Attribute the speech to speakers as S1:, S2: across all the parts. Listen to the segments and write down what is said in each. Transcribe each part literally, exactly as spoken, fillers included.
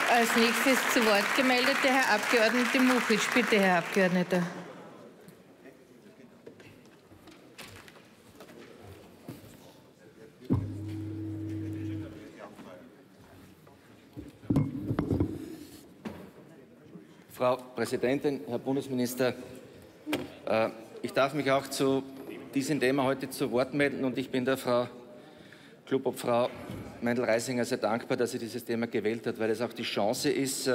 S1: Als nächstes zu Wort gemeldet der Herr Abgeordnete Muchic. Bitte, Herr Abgeordneter.
S2: Frau Präsidentin, Herr Bundesminister, ich darf mich auch zu diesem Thema heute zu Wort melden, und ich bin der Frau Klubobfrau Meindl-Reisinger sehr dankbar, dass sie dieses Thema gewählt hat, weil es auch die Chance ist,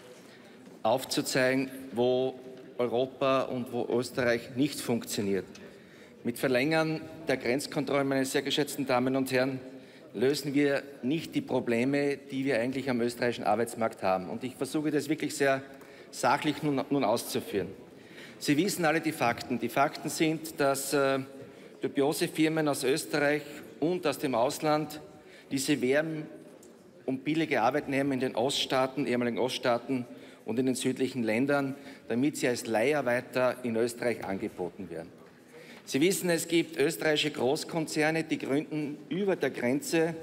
S2: aufzuzeigen, wo Europa und wo Österreich nicht funktioniert. Mit Verlängern der Grenzkontrollen, meine sehr geschätzten Damen und Herren, lösen wir nicht die Probleme, die wir eigentlich am österreichischen Arbeitsmarkt haben. Und ich versuche das wirklich sehr sachlich nun, nun auszuführen. Sie wissen alle die Fakten. Die Fakten sind, dass äh, dubiose Firmen aus Österreich und aus dem Ausland diese werben um billige Arbeitnehmer in den Oststaaten, ehemaligen Oststaaten und in den südlichen Ländern, damit sie als Leiharbeiter in Österreich angeboten werden. Sie wissen, es gibt österreichische Großkonzerne, die gründen über der Grenze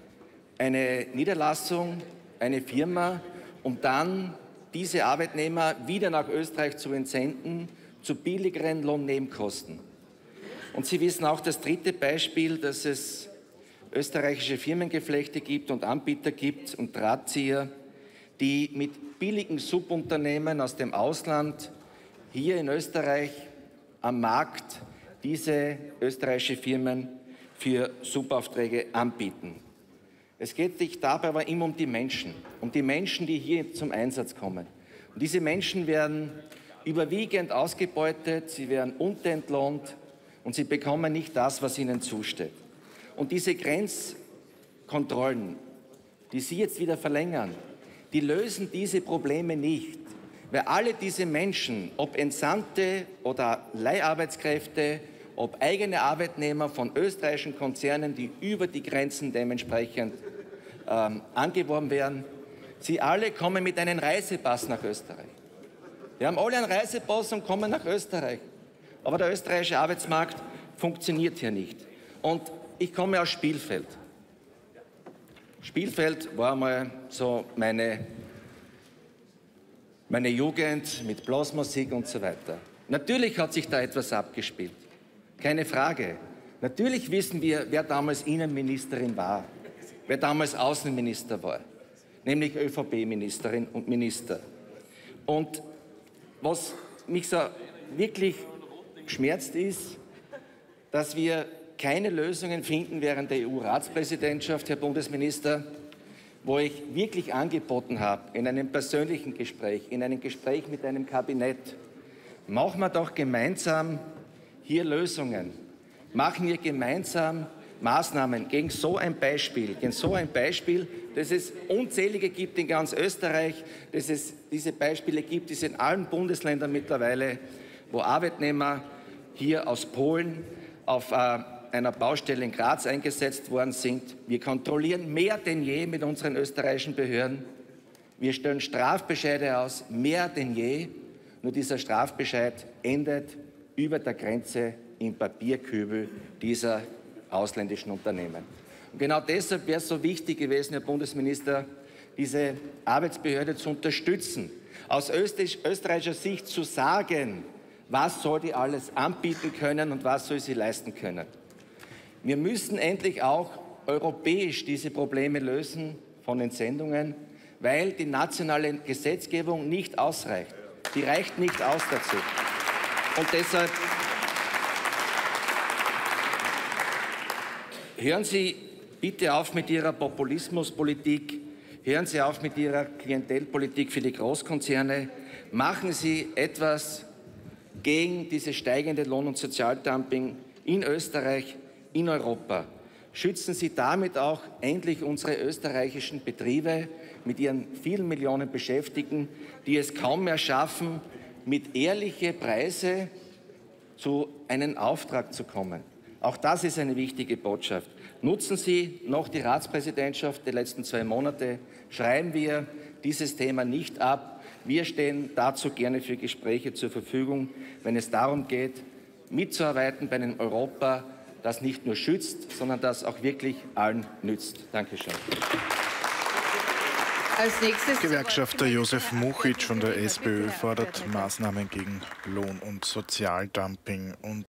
S2: eine Niederlassung, eine Firma, um dann diese Arbeitnehmer wieder nach Österreich zu entsenden, zu billigeren Lohnnebenkosten. Und Sie wissen auch das dritte Beispiel, dass es österreichische Firmengeflechte gibt und Anbieter gibt und Drahtzieher, die mit billigen Subunternehmen aus dem Ausland hier in Österreich am Markt diese österreichische Firmen für Subaufträge anbieten. Es geht sich dabei aber immer um die Menschen, um die Menschen, die hier zum Einsatz kommen. Und diese Menschen werden überwiegend ausgebeutet, sie werden unterentlohnt und sie bekommen nicht das, was ihnen zusteht. Und diese Grenzkontrollen, die Sie jetzt wieder verlängern, die lösen diese Probleme nicht, weil alle diese Menschen, ob Entsandte oder Leiharbeitskräfte, ob eigene Arbeitnehmer von österreichischen Konzernen, die über die Grenzen dementsprechend ähm, angeworben werden, sie alle kommen mit einem Reisepass nach Österreich. Wir haben alle einen Reisepass und kommen nach Österreich. Aber der österreichische Arbeitsmarkt funktioniert hier nicht. Und ich komme aus Spielfeld. Spielfeld war mal so meine, meine Jugend mit Blasmusik und so weiter. Natürlich hat sich da etwas abgespielt. Keine Frage. Natürlich wissen wir, wer damals Innenministerin war, wer damals Außenminister war, nämlich ÖVP-Ministerin und Minister. Und was mich so wirklich schmerzt ist, dass wir keine Lösungen finden während der E U-Ratspräsidentschaft, Herr Bundesminister, wo ich wirklich angeboten habe, in einem persönlichen Gespräch, in einem Gespräch mit einem Kabinett, machen wir doch gemeinsam hier Lösungen. Machen wir gemeinsam Maßnahmen gegen so ein Beispiel, gegen so ein Beispiel, dass es unzählige gibt in ganz Österreich, dass es diese Beispiele gibt, die es in allen Bundesländern mittlerweile, wo Arbeitnehmer hier aus Polen auf äh, einer Baustelle in Graz eingesetzt worden sind. Wir kontrollieren mehr denn je mit unseren österreichischen Behörden. Wir stellen Strafbescheide aus, mehr denn je. Nur dieser Strafbescheid endet über der Grenze im Papierkübel dieser ausländischen Unternehmen. Und genau deshalb wäre es so wichtig gewesen, Herr Bundesminister, diese Arbeitsbehörde zu unterstützen, aus österreichischer Sicht zu sagen, was soll die alles anbieten können und was soll sie leisten können. Wir müssen endlich auch europäisch diese Probleme lösen von Entsendungen, weil die nationale Gesetzgebung nicht ausreicht. Die reicht nicht aus dazu. Und deshalb hören Sie bitte auf mit Ihrer Populismuspolitik, hören Sie auf mit Ihrer Klientelpolitik für die Großkonzerne, machen Sie etwas gegen dieses steigende Lohn- und Sozialdumping in Österreich, in Europa. Schützen Sie damit auch endlich unsere österreichischen Betriebe mit ihren vielen Millionen Beschäftigten, die es kaum mehr schaffen, mit ehrlichen Preisen zu einem Auftrag zu kommen. Auch das ist eine wichtige Botschaft. Nutzen Sie noch die Ratspräsidentschaft der letzten zwei Monate. Schreiben wir dieses Thema nicht ab. Wir stehen dazu gerne für Gespräche zur Verfügung, wenn es darum geht, mitzuarbeiten bei einem Europa, das nicht nur schützt, sondern das auch wirklich allen nützt. Dankeschön.
S1: Als nächstes
S3: Gewerkschafter Josef Muchitsch von der SPÖ fordert Maßnahmen gegen Lohn- und Sozialdumping und